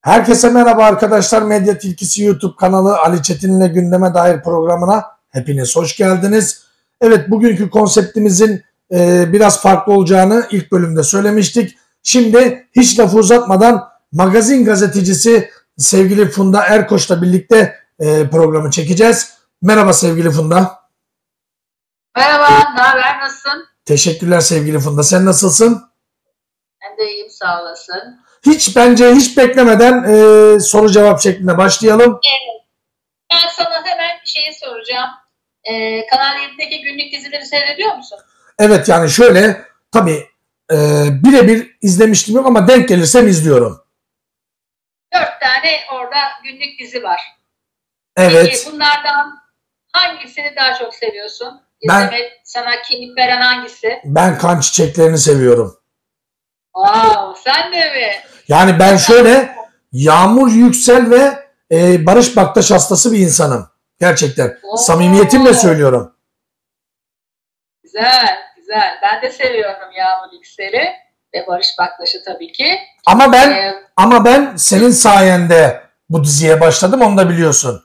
Herkese merhaba arkadaşlar. Medya Tilkisi YouTube kanalı Ali Çetin'le gündeme dair programına hepiniz hoş geldiniz. Evet, bugünkü konseptimizin biraz farklı olacağını ilk bölümde söylemiştik. Şimdi hiç lafı uzatmadan magazin gazetecisi sevgili Funda Erkoç'la birlikte programı çekeceğiz. Merhaba sevgili Funda. Merhaba, ne haber, nasılsın? Teşekkürler sevgili Funda. Sen nasılsın? Ben de iyiyim, sağ olasın. Bence hiç beklemeden soru cevap şeklinde başlayalım. Evet. Ben sana hemen bir şey soracağım. Kanal 7'deki günlük dizileri seyrediyor musun? Evet, yani şöyle tabii birebir izlemiştim yok ama denk gelirsem izliyorum. 4 tane orada günlük dizi var. Evet. Peki bunlardan hangisini daha çok seviyorsun? Sana keyif veren hangisi? Ben Kan Çiçeklerini seviyorum. Wow, sen de mi? Yani ben şöyle Yağmur Yüksel ve Barış Baktaş hastası bir insanım. Gerçekten. Samimiyetimle söylüyorum. Güzel, güzel. Ben de seviyorum Yağmur Yüksel'i ve Barış Baktaş'ı tabii ki. Ama ben senin sayende bu diziye başladım, onu da biliyorsun.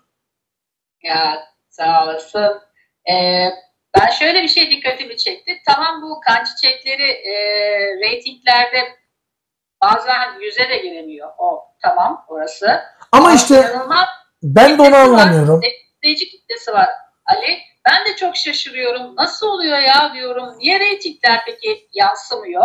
Ya sağ olasın. Ben şöyle bir şey dikkatimi çekti. Tamam, bu Kan Çiçekleri reytinglerde bazen 100'e de giremiyor. Tamam, orası. Ama işte ben de onu anlamıyorum. İzleyici kitlesi var Ali. Ben de çok şaşırıyorum. Nasıl oluyor ya diyorum. Niye reytingler peki yansımıyor?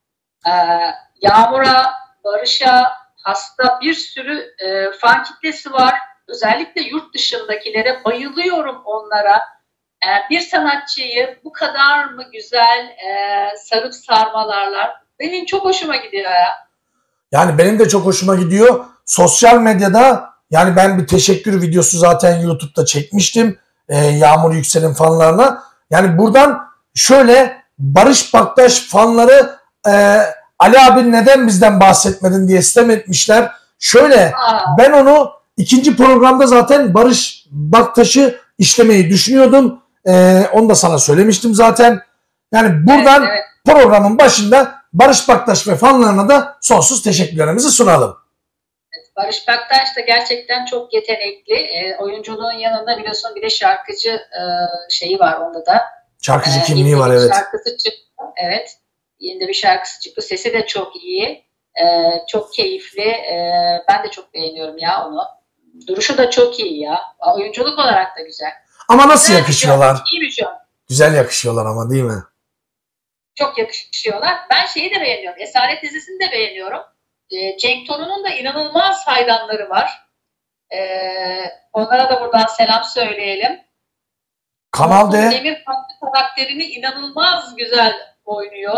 Yağmur'a, Barış'a hasta bir sürü fan kitlesi var. Özellikle yurt dışındakilere bayılıyorum onlara. Bir sanatçıyı bu kadar mı güzel sarıp sarmalarlar? Benim çok hoşuma gidiyor ya. Yani benim de çok hoşuma gidiyor. Sosyal medyada yani ben bir teşekkür videosu zaten YouTube'da çekmiştim. Yağmur Yüksel'in fanlarına. Yani buradan şöyle Barış Baktaş fanları Ali abi neden bizden bahsetmedin diye sitem etmişler. Şöyle ben onu ikinci programda zaten Barış Baktaş'ı işlemeyi düşünüyordum. Onu da sana söylemiştim zaten. Yani buradan evet. Programın başında Barış Baktaş ve fanlarına da sonsuz teşekkürlerimizi sunalım. Barış Baktaş da gerçekten çok yetenekli. Oyunculuğun yanında biliyorsun bir de şarkıcı şeyi var onda da. Şarkıcı kimliği var, evet. Şarkısı çıktı. Evet. Yeni de bir şarkısı çıktı. Sesi de çok iyi. Çok keyifli. Ben de çok beğeniyorum ya onu. Duruşu da çok iyi ya. Oyunculuk olarak da güzel. Ama nasıl güzel yakışıyorlar? İyi bir şey. Güzel yakışıyorlar ama, değil mi? Çok yakışıyorlar. Ben şeyi de beğeniyorum. Esaret dizisini de beğeniyorum. Cenk Tosun'un da inanılmaz hayranları var. Onlara da buradan selam söyleyelim. Kanal D. Demir karakterini inanılmaz güzel oynuyor.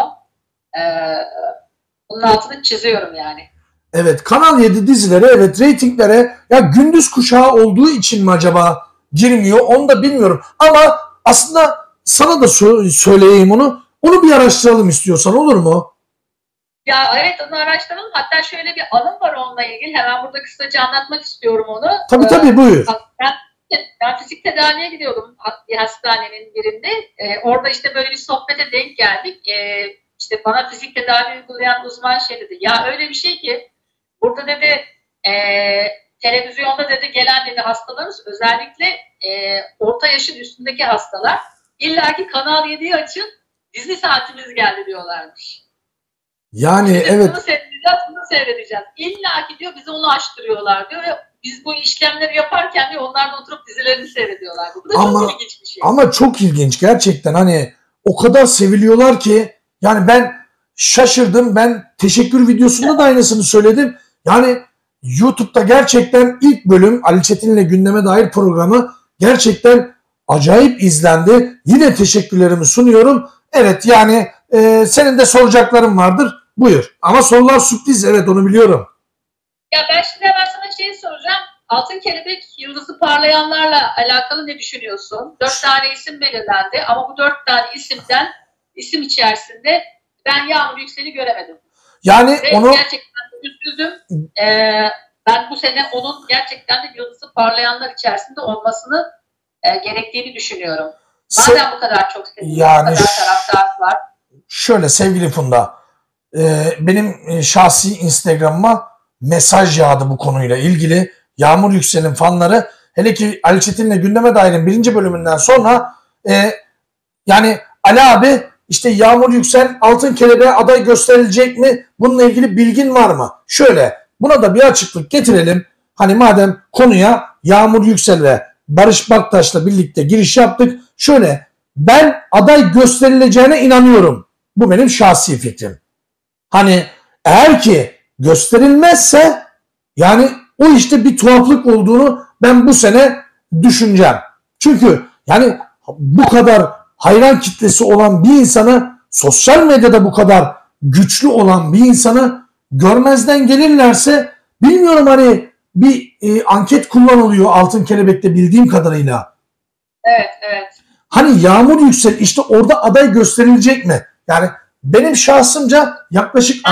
Bunun altını çiziyorum yani. Evet, Kanal 7 dizileri evet reytinglere ya gündüz kuşağı olduğu için mi acaba girmiyor, onu da bilmiyorum. Ama aslında sana da söyleyeyim onu. Onu bir araştıralım istiyorsan, olur mu? Ya evet, onu araştıralım. Hatta şöyle bir anım var onunla ilgili. Hemen burada kısaca anlatmak istiyorum onu. Tabii buyur. Ben fizik tedaviye gidiyordum bir hastanenin birinde. Orada işte böyle bir sohbete denk geldik. İşte bana fizik tedavi uygulayan uzman şey dedi. Ya öyle bir şey ki burada dedi televizyonda dedi gelen dedi hastalarımız özellikle orta yaşın üstündeki hastalar illaki Kanal 7'yi açın, dizi saatimiz geldi diyorlarmış. Yani şimdi evet. Bunu seyredeceğiz. İlla ki diyor bize onu açtırıyorlar diyor ve biz bu işlemleri yaparken diyor onlar da oturup dizilerini seyrediyorlar. Bu da çok ilginç bir şey. Ama çok ilginç gerçekten, hani o kadar seviliyorlar ki yani ben şaşırdım. Ben teşekkür videosunda da aynısını söyledim. Yani YouTube'da gerçekten ilk bölüm Ali Çetin'le gündeme dair programı gerçekten acayip izlendi. Yine teşekkürlerimi sunuyorum. Evet, yani senin de soracakların vardır. Buyur. Ama sorular sürpriz. Evet, onu biliyorum. Ya ben şimdi hemen sana şey soracağım. Altın Kelebek Yıldızı Parlayanlarla alakalı ne düşünüyorsun? 4 tane isim belirlendi ama bu 4 tane isim içerisinde ben Yağmur Yüksel'i göremedim. Yani ve onu gerçekten üzüldüm. Ben bu sene onun gerçekten de Yıldızı Parlayanlar içerisinde olmasını gerektiğini düşünüyorum. Madem bu kadar çok seviyorum, yani bu kadar taraftar var. Şöyle sevgili Funda, benim şahsi Instagram'ıma mesaj yağdı bu konuyla ilgili. Yağmur Yüksel'in fanları, hele ki Ali Çetin'le Gündeme Dair'in 1. bölümünden sonra yani Ali abi işte Yağmur Yüksel Altın Kelebeğe aday gösterilecek mi? Bununla ilgili bilgin var mı? Şöyle, buna da bir açıklık getirelim. Hani madem konuya Yağmur Yüksel ve Barış Baktaş'la birlikte giriş yaptık. Şöyle, ben aday gösterileceğine inanıyorum. Bu benim şahsi fikrim. Hani eğer ki gösterilmezse yani o işte bir tuhaflık olduğunu ben bu sene düşüneceğim. Çünkü yani bu kadar hayran kitlesi olan bir insanı, sosyal medyada bu kadar güçlü olan bir insanı görmezden gelirlerse, bilmiyorum, hani bir anket kullanılıyor Altın Kelebek'te bildiğim kadarıyla. Evet, evet. Hani Yağmur Yüksel işte orada aday gösterilecek mi? Yani benim şahsımca yaklaşık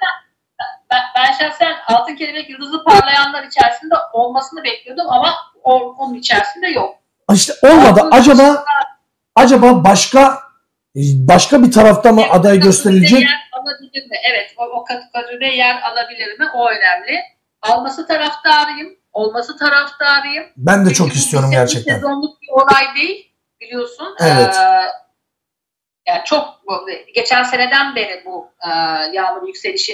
ben şahsen Altın Kelebek yıldızı parlayanlar içerisinde olmasını bekliyordum ama onun içerisinde yok. İşte olmadı. Acaba başka bir tarafta mı aday gösterilecek? Yer alabilir mi? Evet, o kategoride yer alabilir mi? O önemli. Alması taraftarıyım. Olması taraftarıyım. Ben de çok istiyorum gerçekten. Sezonluk bir olay değil, biliyorsun. Evet. Yani çok geçen seneden beri bu Yağmur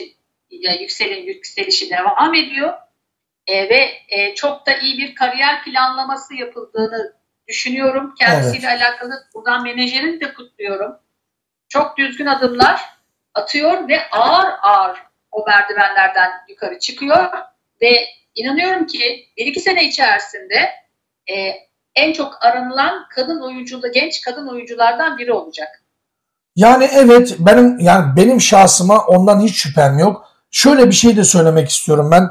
yükselişi devam ediyor. Ve çok da iyi bir kariyer planlaması yapıldığını düşünüyorum. Kendisiyle alakalı buradan menajerini de kutluyorum. Çok düzgün adımlar atıyor ve ağır ağır o merdivenlerden yukarı çıkıyor ve inanıyorum ki 1-2 sene içerisinde en çok aranılan genç kadın oyunculardan biri olacak. Yani evet, benim şahsıma ondan hiç şüphem yok. Şöyle bir şey de söylemek istiyorum ben.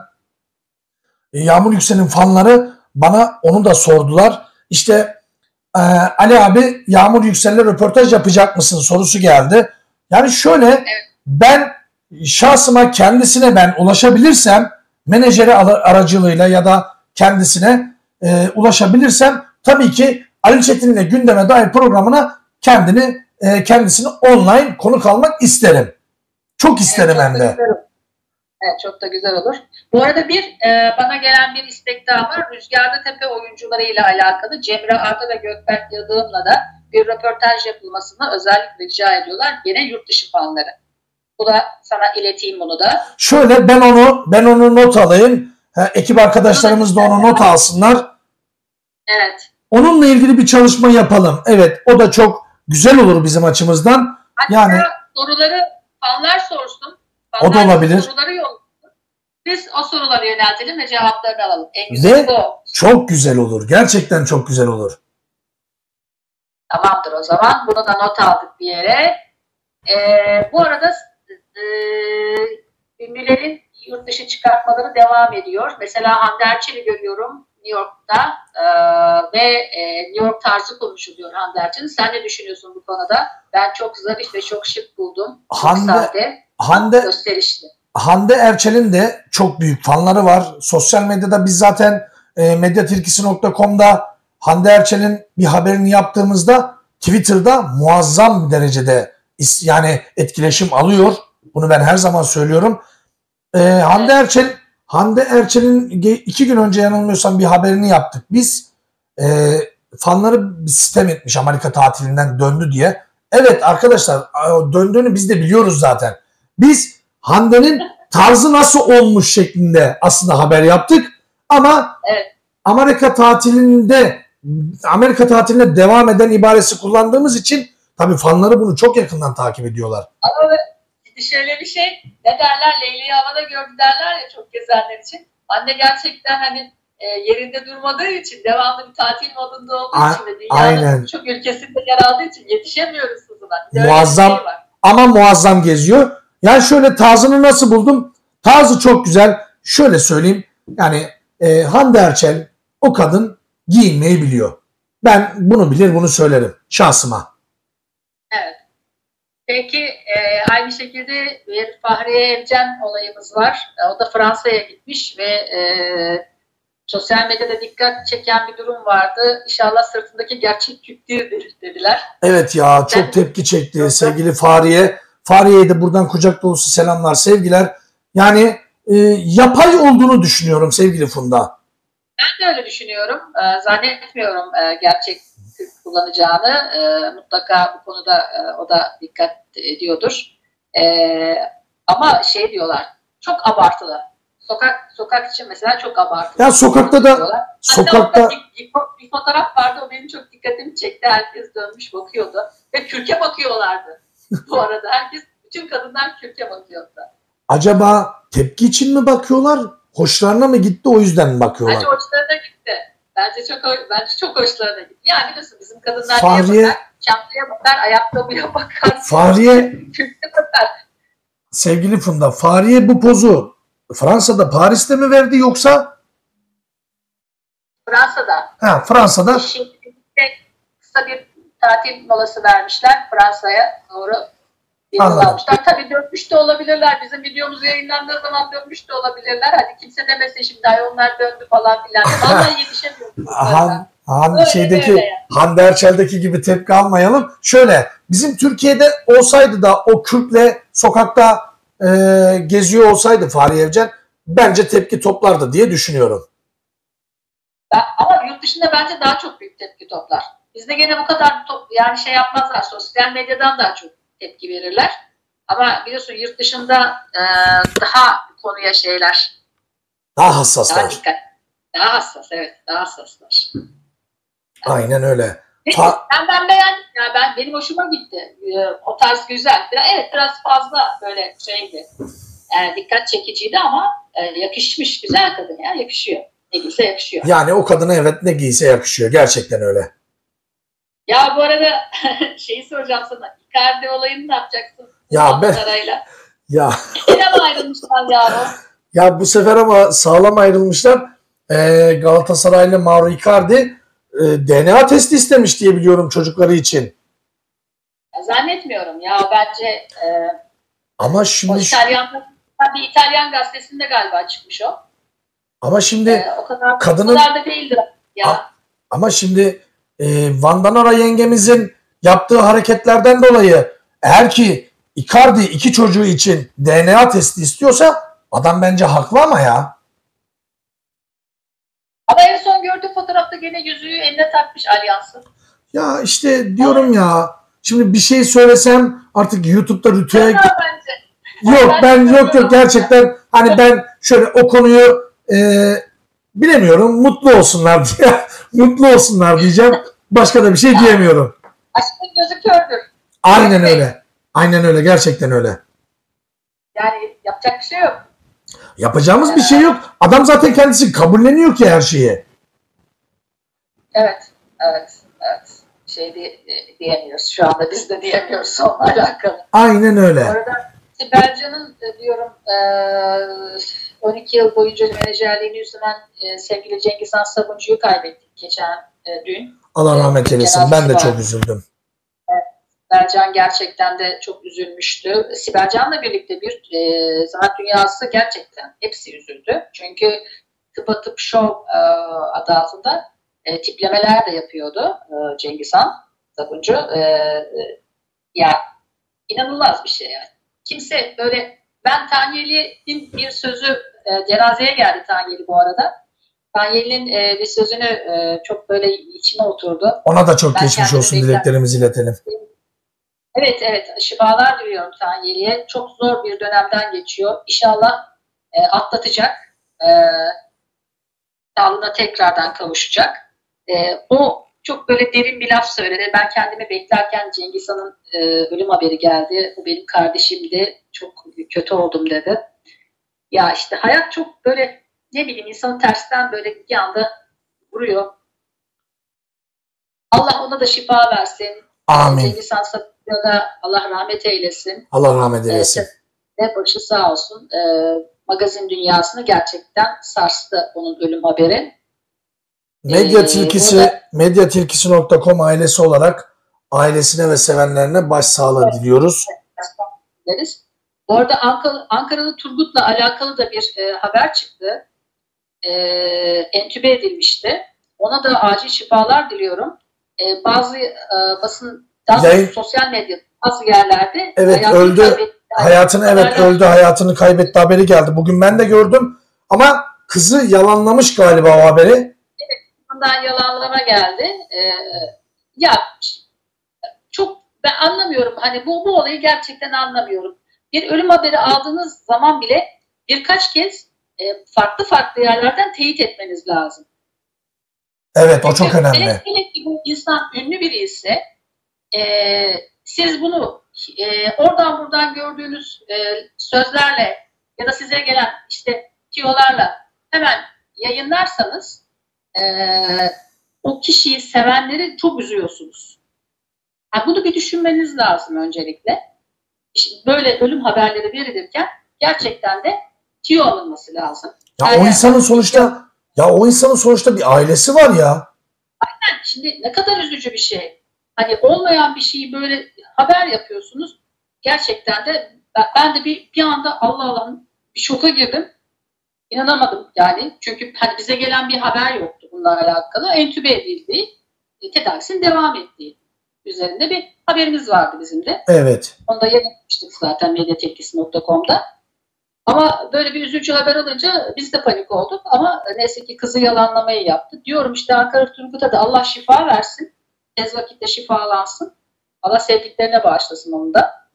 Yağmur Yüksel'in fanları bana onu da sordular. İşte Ali abi Yağmur Yüksel'le röportaj yapacak mısın sorusu geldi. Yani şöyle, ben şahsıma kendisine ben ulaşabilirsem, menajeri aracılığıyla ya da kendisine ulaşabilirsem tabii ki Ali Çetin'le Gündeme Dair programına kendisini online konuk almak isterim. Çok isterim hem de. Evet, çok da güzel olur. Bu arada bana gelen bir istek daha var. Rüzgarda Tepe oyuncularıyla alakalı Cemre Arda ve Gökberk Yıldırım'la da bir röportaj yapılmasını özellikle rica ediyorlar. Gene yurt dışı fanları. Bu da sana ileteyim bunu da. Şöyle, ben onu not alayım. Ekip arkadaşlarımız da onu not alsınlar. Evet. Onunla ilgili bir çalışma yapalım. Evet, o da çok güzel olur bizim açımızdan. Hatta yani soruları fanlar sorsun. O da olabilir. Soruları yollasın. Biz o soruları yöneltelim ve cevaplarını alalım. En güzeli bu. Çok güzel olur. Gerçekten çok güzel olur. Tamamdır o zaman. Bunu da not aldık bir yere. Bu arada ünlülerin yurt dışı çıkartmaları devam ediyor. Mesela Hande Erçel'i görüyorum New York'ta ve New York tarzı konuşuluyor Hande Erçel'in. Sen ne düşünüyorsun bu konuda? Ben çok zarif ve çok şık buldum. Gösterişli. Hande Erçel'in de çok büyük fanları var. Sosyal medyada biz zaten medyatilkisi.com'da Hande Erçel'in bir haberini yaptığımızda Twitter'da muazzam bir derecede yani etkileşim alıyor. Bunu ben her zaman söylüyorum. Hande Erçel'in 2 gün önce yanılmıyorsam bir haberini yaptık. Biz fanları sitem etmiş Amerika tatilinden döndü diye. Evet arkadaşlar, döndüğünü biz de biliyoruz zaten. Biz Hande'nin tarzı nasıl olmuş şeklinde aslında haber yaptık. Ama Amerika tatiline devam eden ibaresi kullandığımız için tabii fanları bunu çok yakından takip ediyorlar. Ama şöyle bir şey, ne derler, Leyli'yi havada gördü derler ya çok gezenler için. Hande gerçekten hani yerinde durmadığı için, devamlı bir tatil modunda olduğu için ve dünyanın çok ülkesinde yer aldığı için yetişemiyoruz hızına. Muazzam ama muazzam geziyor. Yani şöyle, tarzını nasıl buldum? Tarzı çok güzel. Şöyle söyleyeyim, yani Hande Erçel o kadın giyinmeyi biliyor. Ben bunu bilir, bunu söylerim şahsıma. Evet. Peki aynı şekilde bir Fahriye Evcen olayımız var. O da Fransa'ya gitmiş ve sosyal medyada dikkat çeken bir durum vardı. İnşallah sırtındaki gerçek yük değildir dediler. Evet ya, çok tepki çekti sevgili Fahriye. Fahriye'ye de buradan kucak dolusu selamlar, sevgiler. Yani yapay olduğunu düşünüyorum sevgili Funda. Ben de öyle düşünüyorum. Zannetmiyorum gerçek Türk kullanacağını. Mutlaka bu konuda o da dikkat ediyordur. Ama şey diyorlar, çok abartılı. Sokak için mesela çok abartılı. Ya sokakta da diyorlar. sokakta Bir fotoğraf vardı, o benim çok dikkatimi çekti. Herkes dönmüş bakıyordu ve kürke bakıyorlardı. Bu arada herkes, bütün kadınlar kürke bakıyordu. acaba tepki için mi bakıyorlar? Hoşlarına mı gitti, o yüzden mi bakıyorlar? Bence hoşlarına gitti. Bence çok hoşlarına gitti. Yani biliyorsun bizim kadınlar Fahriye, neye bakar? Çantaya bakar, ayakkabıya bakar. Fahriye, Kürke bakar. sevgili Funda, Fahriye bu pozu Fransa'da, Paris'te mi verdi yoksa? Fransa'da. Fransa'da. Şimdi kısa bir tatil molası vermişler. Fransa'ya doğru bir yol almışlar. Tabii dönmüş de olabilirler. Bizim videomuz yayınlandığı zaman dönmüş de olabilirler. Hadi kimse demesin şimdi ay onlar döndü falan filan. Vallahi yetişemiyoruz. Hande Erçel'deki gibi tepki almayalım. Şöyle, bizim Türkiye'de olsaydı da o kürkle sokakta geziyor olsaydı Fahriye Evcen, bence tepki toplardı diye düşünüyorum. Ama yurt dışında bence daha çok büyük tepki toplar. Bizde gene bu kadar yani şey yapmazlar. Sosyal medyadan daha çok tepki verirler. Ama biliyorsun yurt dışında daha konuya şeyler. Daha hassaslar. Daha dikkat. Daha hassas, evet. Daha hassaslar. Aynen öyle. Ben beğendim. Yani benim hoşuma gitti. O tarz güzel. Evet, biraz fazla böyle şeydi. Yani dikkat çekiciydi ama yakışmış. Güzel kadın ya. Yakışıyor. Ne giyse yakışıyor. Yani o kadına evet ne giyse yakışıyor. Gerçekten öyle. Ya bu arada şeyi soracağım sana. Icardi olayını ne yapacaksın? Ya ben... Ya. Yine mi ayrılmışlar ya? Ya bu sefer ama sağlam ayrılmışlar. Galatasaraylı Mauro Icardi DNA testi istemiş diye biliyorum çocukları için. Ya zannetmiyorum ya. Bence ama şimdi bir İtalyan gazetesinde galiba çıkmış o. Ama şimdi o kadar da değildir ya. Ama şimdi Vandanara yengemizin yaptığı hareketlerden dolayı eğer ki Icardi iki çocuğu için DNA testi istiyorsa adam bence haklı ama ya. Ama en son gördüğüm fotoğrafta gene yüzüğü eline takmış alyansı. Ya işte diyorum ya, şimdi bir şey söylesem artık YouTube'da rütüye... Yok gerçekten hani ben şöyle o konuyu bilemiyorum, mutlu olsunlar diye mutlu olsunlar diyeceğim. Başka da bir şey diyemiyorum. Aşkın gözü kördür. Aynen öyle. Aynen öyle. Gerçekten öyle. Yani yapacak bir şey yok. Yapacağımız bir şey yok. Adam zaten kendisi kabulleniyor ki her şeyi. Evet. Diyemiyoruz. Şu anda biz de diyemiyoruz onunla alakalı. Aynen öyle. Bu arada Sibel Can'ın diyorum 12 yıl boyunca menajerliğini üstlenen sevgili Cengiz Han Sabuncu'yu kaybettik geçen dün. Allah rahmet eylesin. Ben de çok üzüldüm. Sibel Can gerçekten de çok üzülmüştü. Sibel Can'la birlikte bir sanat dünyası gerçekten hepsi üzüldü. Çünkü Tıpatıp Show adı altında tiplemeler de yapıyordu Cengiz Han Sabuncu. Ya inanılmaz bir şey yani. Kimse böyle, ben Tanyeli'nin bir sözü, cenazeye geldi Tanyeli bu arada. Tanyeli'nin bir sözünü çok böyle içime oturdu. Ona da çok geçmiş olsun dileklerimizi iletelim. Evet, şifalar diliyorum Tanyeli'ye. Çok zor bir dönemden geçiyor. İnşallah atlatacak. Sağlığına tekrardan kavuşacak. O çok böyle derin bir laf söyledi. Ben kendimi beklerken Cengiz Han'ın ölüm haberi geldi. O benim kardeşimdi. Çok kötü oldum dedi. Ya işte hayat çok böyle, ne bileyim, insanı tersten böyle bir anda vuruyor. Allah ona da şifa versin. Amin. Cengiz Han Sabuncu'ya da Allah rahmet eylesin. Allah rahmet eylesin. Ve başı sağ olsun. Magazin dünyasını gerçekten sarstı onun ölüm haberi. Medyatilkisi.com ailesi olarak ailesine ve sevenlerine başsağlığı diliyoruz. Bu arada Ankaralı Turgut'la alakalı da bir haber çıktı. Entübe edilmişti. Ona da acil şifalar diliyorum. Bazı basın, sosyal medya bazı yerlerde evet, öldü. hayatını evet öldü, hayatını kaybetti haberi geldi. Bugün ben de gördüm ama kızı yalanlamış galiba o haberi. Evet, ondan yalanlama geldi. Ya çok ben anlamıyorum. Hani bu olayı gerçekten anlamıyorum. Bir ölüm haberi aldığınız zaman bile birkaç kez farklı farklı yerlerden teyit etmeniz lazım. Evet, o çok önemli. Hele ki bu insan ünlü biri ise siz bunu oradan buradan gördüğünüz sözlerle ya da size gelen işte tiyolarla hemen yayınlarsanız o kişiyi sevenleri çok üzüyorsunuz. Yani bunu bir düşünmeniz lazım öncelikle. İşte böyle ölüm haberleri verilirken gerçekten de tiyo alınması lazım. Ya o insanın sonuçta bir ailesi var ya. Aynen. Şimdi ne kadar üzücü bir şey. Hani olmayan bir şeyi böyle haber yapıyorsunuz. Gerçekten de ben de bir anda Allah Allah bir şoka girdim. İnanamadım yani. Çünkü hani bize gelen bir haber yoktu bununla alakalı. Entübe edildiği, tedavisinin devam ettiği üzerinde bir haberimiz vardı bizim de. Evet. Onu da yayınlamıştık zaten mediatepkisi.com'da. Ama böyle bir üzücü haber alınca biz de panik olduk. Ama neyse ki kızı yalanlamayı yaptı. Diyorum işte Ankara Turgut'a da Allah şifa versin. Tez vakitte şifalansın. Allah sevdiklerine bağışlasın onu da.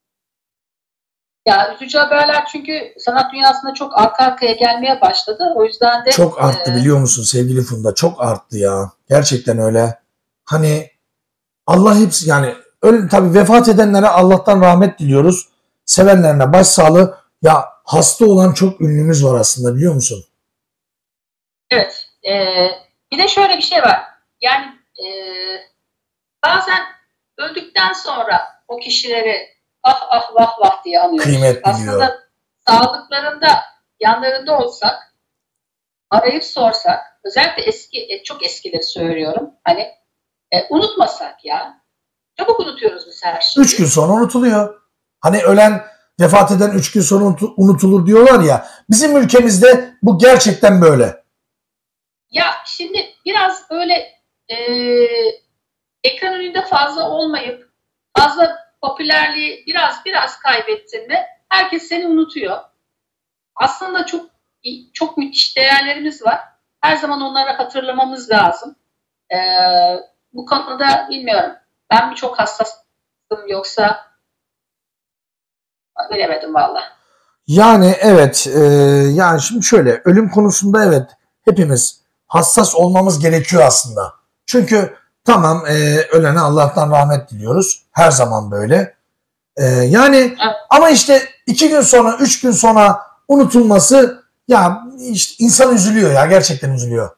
Ya üzücü haberler çünkü sanat dünyasında çok arka arkaya gelmeye başladı. O yüzden de... Çok arttı biliyor musun sevgili Funda? Çok arttı ya. Gerçekten öyle. Hani Allah hepsi yani öyle tabii vefat edenlere Allah'tan rahmet diliyoruz. Sevenlerine başsağlığı. Ya hasta olan çok ünlümüz var aslında biliyor musun? Evet. Bir de şöyle bir şey var. Yani bazen öldükten sonra o kişileri ah ah vah vah diye anıyoruz. Kıymet biliyor. Aslında sağlıklarında yanlarında olsak arayıp sorsak özellikle çok eskileri söylüyorum. Hani unutmasak ya. Çabuk unutuyoruz biz her şeyi. 3 gün sonra unutuluyor. Hani vefat eden 3 gün sonra unutulur diyorlar ya. Bizim ülkemizde bu gerçekten böyle. Ya şimdi biraz böyle ekran önünde fazla olmayıp fazla popülerliği biraz kaybettin mi herkes seni unutuyor. Aslında çok müthiş değerlerimiz var. Her zaman onları hatırlamamız lazım. Bu konuda bilmiyorum. Ben mi çok hassasım yoksa bilemedim valla. Yani evet. Yani şimdi şöyle ölüm konusunda evet hepimiz hassas olmamız gerekiyor aslında. Çünkü tamam ölene Allah'tan rahmet diliyoruz. Her zaman böyle. Yani Evet. ama işte 2 gün sonra 3 gün sonra unutulması ya işte insan üzülüyor ya gerçekten üzülüyor.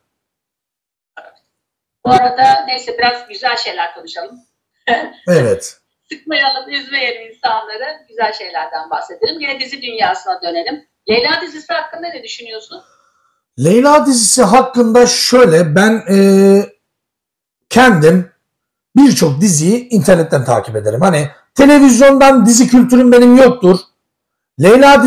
Bu arada neyse biraz güzel şeyler konuşalım. Evet. Sıkmayalım, üzmeyelim insanları. Güzel şeylerden bahsedelim. Yine dizi dünyasına dönelim. Leyla dizisi hakkında ne düşünüyorsun? Leyla dizisi hakkında şöyle ben kendim birçok diziyi internetten takip ederim. Hani televizyondan dizi kültürüm benim yoktur. Leyla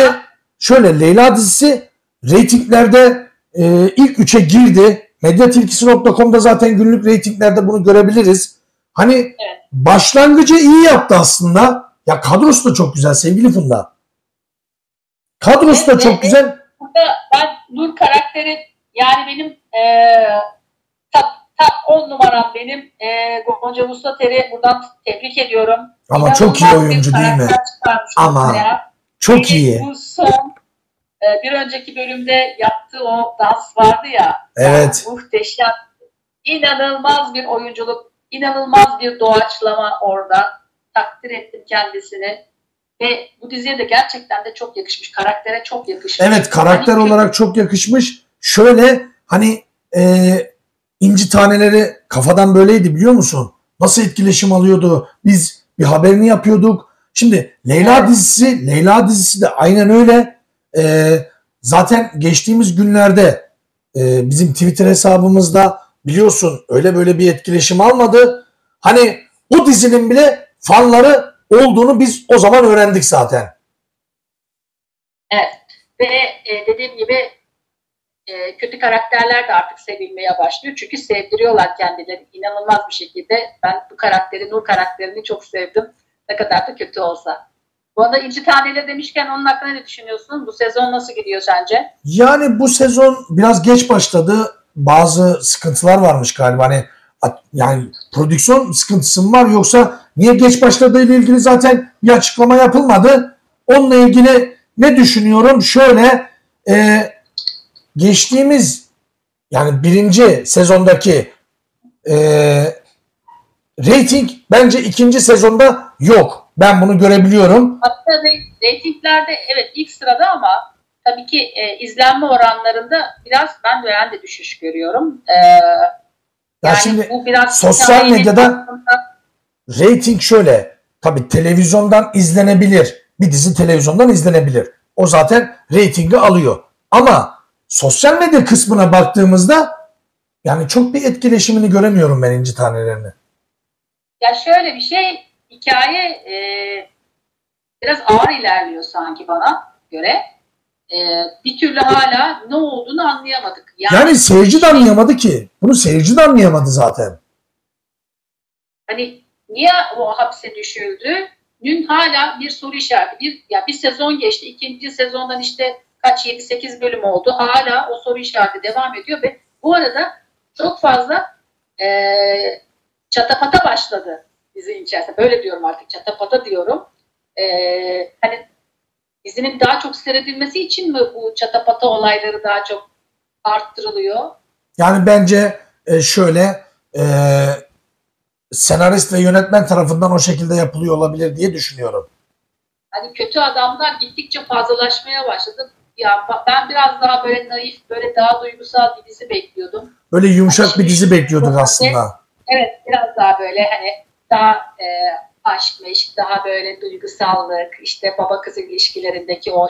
dizisi reytinglerde ilk 3'e girdi. Mediatepkisi.com'da zaten günlük reytinglerde bunu görebiliriz. Hani evet. Başlangıcı iyi yaptı aslında. Ya kadrosu da çok güzel sevgili Funda. Kadrosu da çok güzel. Burada ben Nur karakteri yani benim top 10 numaram benim. Gonca Mustater'i buradan tebrik ediyorum. Ama İnanılmaz çok iyi oyuncu değil mi? Ama çok iyi. Bu son bir önceki bölümde yaptığı o dans vardı ya. Evet. Muhteşem. İnanılmaz bir oyunculuk. İnanılmaz bir doğaçlama orada. Takdir ettim kendisini. Ve bu diziye de gerçekten de çok yakışmış. Karaktere çok yakışmış. Evet karakter olarak çok yakışmış. Şöyle hani İnci Taneleri kafadan böyleydi biliyor musun? Nasıl etkileşim alıyordu? Biz bir haberini yapıyorduk. Şimdi Leyla dizisi de aynen öyle. Zaten geçtiğimiz günlerde bizim Twitter hesabımızda biliyorsun öyle böyle bir etkileşim almadı. Hani o dizinin bile fanları olduğunu biz o zaman öğrendik zaten. Evet. Ve dediğim gibi kötü karakterler de artık sevilmeye başlıyor. Çünkü sevdiriyorlar kendilerini inanılmaz bir şekilde. Ben bu karakteri, Nur karakterini çok sevdim. Ne kadar da kötü olsa. Bu arada İnci Taneleri demişken onun hakkında ne düşünüyorsun? Bu sezon nasıl gidiyor sence? Yani bu sezon biraz geç başladı. Bazı sıkıntılar varmış galiba. Hani yani prodüksiyon sıkıntısı mı var, yoksa niye geç başladığı ile ilgili zaten bir açıklama yapılmadı. Onunla ilgili ne düşünüyorum? Şöyle geçtiğimiz yani birinci sezondaki rating bence ikinci sezonda yok. Ben bunu görebiliyorum. Hatta reytinglerde evet ilk sırada ama tabii ki izlenme oranlarında biraz ben de düşüş görüyorum. Yani şimdi bu biraz sosyal medyada rating şöyle, tabii televizyondan izlenebilir. Bir dizi televizyondan izlenebilir. O zaten reytingi alıyor. Ama sosyal medya kısmına baktığımızda yani çok bir etkileşimini göremiyorum ben İnci Taneleri'ni. Ya şöyle bir şey, hikaye biraz ağır ilerliyor sanki bana göre. Bir türlü hala ne olduğunu anlayamadık. Yani seyirci de anlayamadı ki. Bunu seyirci de anlayamadı zaten. Hani niye o hapse düşüldü? Dün hala bir soru işareti. Bir sezon geçti. İkinci sezondan işte kaç 7-8 bölüm oldu. Hala o soru işareti devam ediyor ve bu arada çok fazla çatapata başladı dizinin içerisinde. Böyle diyorum artık, çatapata diyorum. Hani dizinin daha çok seyredilmesi için mi bu çatapata olayları daha çok arttırılıyor? Yani bence şöyle senarist ve yönetmen tarafından o şekilde yapılıyor olabilir diye düşünüyorum. Hani kötü adamlar gittikçe fazlalaşmaya başladı. Ya ben biraz daha böyle naif, böyle daha duygusal bir dizi bekliyordum. Böyle yumuşak hani bir dizi bekliyorduk aslında. Evet, biraz daha böyle hani daha aşk meşk, daha böyle duygusallık, işte baba kız ilişkilerindeki o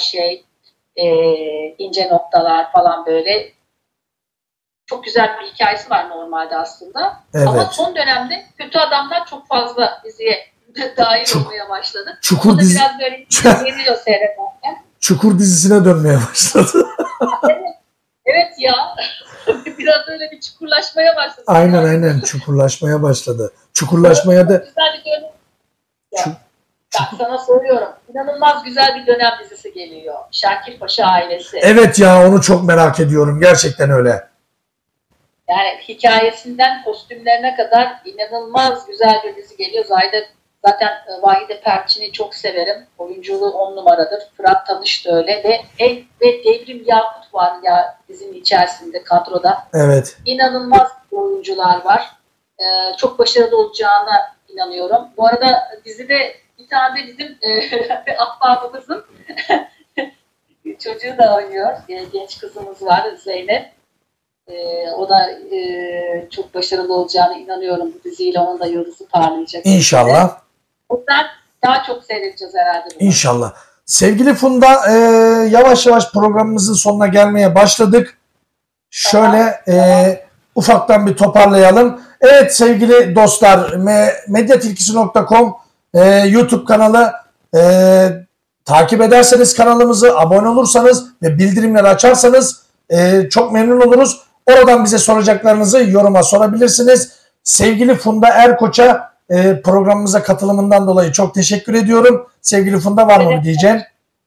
ince noktalar falan böyle. Çok güzel bir hikayesi var normalde aslında. Evet. Ama son dönemde kötü adamlar çok fazla diziye dahil olmaya başladı. Çukur dizi... biraz böyle geliyor seyrederken. Çukur dizisine dönmeye başladı. Evet ya. Biraz öyle bir çukurlaşmaya başladı. Aynen çukurlaşmaya başladı. Çukurlaşmaya da... Güzel bir dönem. Ben sana soruyorum. İnanılmaz güzel bir dönem dizisi geliyor. Şakir Paşa ailesi. Evet ya, onu çok merak ediyorum. Gerçekten öyle. Yani hikayesinden kostümlerine kadar inanılmaz güzel bir dizi geliyor. Zaten Vahide Perçin'i çok severim. Oyunculuğu 10 numaradır. Fırat Tanış da öyle ve Devrim Yakut var ya dizinin içerisinde kadroda. Evet. İnanılmaz oyuncular var. Çok başarılı olacağına inanıyorum. Bu arada dizide bir tane de bizim ahbabımızın çocuğu da oynuyor. Genç kızımız var, Zeynep. O da çok başarılı olacağına inanıyorum bu diziyle. Onun da yıldızı parlayacak. İnşallah. O yüzden daha çok seyredeceğiz herhalde. İnşallah. Sevgili Funda, yavaş yavaş programımızın sonuna gelmeye başladık. Şöyle ufaktan bir toparlayalım. Evet sevgili dostlar, medyatilkisi.com YouTube kanalı, takip ederseniz kanalımızı, abone olursanız ve bildirimleri açarsanız çok memnun oluruz. Oradan bize soracaklarınızı yoruma sorabilirsiniz. Sevgili Funda Erkoç'a programımıza katılımından dolayı çok teşekkür ediyorum. Sevgili Funda, var mı bir diyeceğin?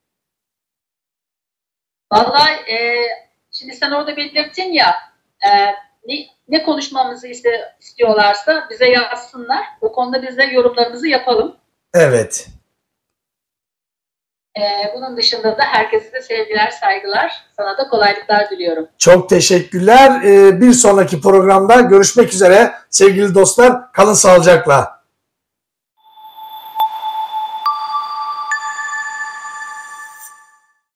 Vallahi şimdi sen orada belirttin ya, ne konuşmamızı istiyorlarsa bize yazsınlar. O konuda biz de yorumlarımızı yapalım. Evet. Bunun dışında da herkese de sevgiler, saygılar. Sana da kolaylıklar diliyorum. Çok teşekkürler. Bir sonraki programda görüşmek üzere sevgili dostlar. Kalın sağlıcakla.